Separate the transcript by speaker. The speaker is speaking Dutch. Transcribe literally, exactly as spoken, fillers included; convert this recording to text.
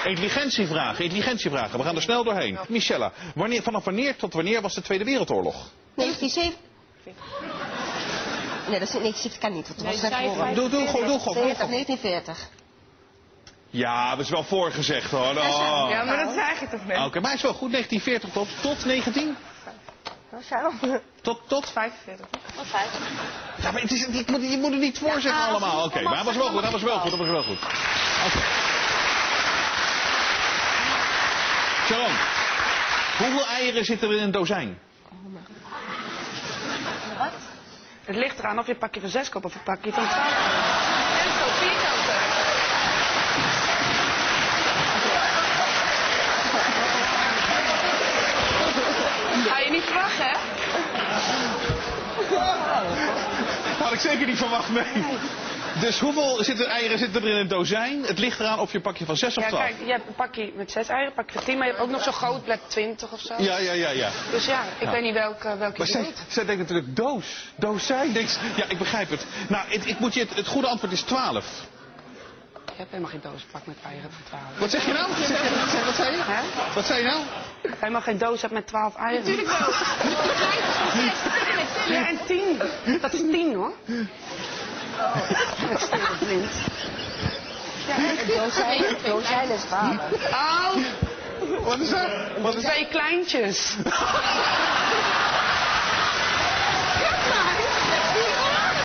Speaker 1: Intelligentievragen, intelligentievragen. We gaan er snel doorheen. Michella, wanneer, vanaf wanneer tot wanneer was de Tweede Wereldoorlog?
Speaker 2: negentien zeventig. Nee, dat, is, nee, dat kan niet. Dat was net voor.
Speaker 1: Doe, doe, gewoon, doe, gewoon.
Speaker 2: negentien veertig.
Speaker 1: Ja, dat is wel voorgezegd hoor. Oh.
Speaker 3: Ja, maar dat zeg je toch niet?
Speaker 1: Oké, okay, maar hij is wel goed. negentien veertig tot, tot negentien? Tot, tot?
Speaker 3: vijfenveertig.
Speaker 2: Tot vijftig.
Speaker 1: Ja, maar het is, je, moet, je moet het niet voorzeggen ja, allemaal. Oké, okay, maar dat was wel goed, dat was wel goed, dat was wel goed. Oké. Okay. Sharon, hoeveel eieren zitten er in een dozijn?
Speaker 3: Wat? Het ligt eraan of je een pakje van zes koopt of een pakje van twaalf. En zo vierkanten. Ga je niet verwachten, hè?
Speaker 1: Had ik zeker niet verwacht, nee. Dus hoeveel zitten, eieren zitten er in een dozijn? Het ligt eraan of je een pakje van zes of twaalf.
Speaker 3: Ja, kijk, je hebt een pakje met zes eieren, een pakje van tien, maar je hebt ook nog zo'n groot met twintig of zo.
Speaker 1: Ja, ja, ja, ja.
Speaker 3: Dus ja, ik
Speaker 1: ja.
Speaker 3: weet niet welke, welke
Speaker 1: maar
Speaker 3: je
Speaker 1: zij,
Speaker 3: doet.
Speaker 1: zij denkt natuurlijk doos. Dozijn. Denkt, ja, ik begrijp het. Nou, ik, ik moet je het, het goede antwoord is twaalf.
Speaker 3: Je hebt helemaal geen doospak met eieren van twaalf.
Speaker 1: Wat zeg je nou? Wat, zeg je, wat, zeg, wat zei je?
Speaker 3: Hè?
Speaker 1: Wat zei je nou?
Speaker 3: Helemaal geen doos hebt met twaalf eieren.
Speaker 2: Natuurlijk wel.
Speaker 3: Ja, en tien. Dat is tien, hoor. Oh, dat is blind.
Speaker 2: Ja, een dozijn, een dozijn is twaalf.
Speaker 3: Au!
Speaker 1: Wat is dat? Wat is
Speaker 3: Twee kleintjes.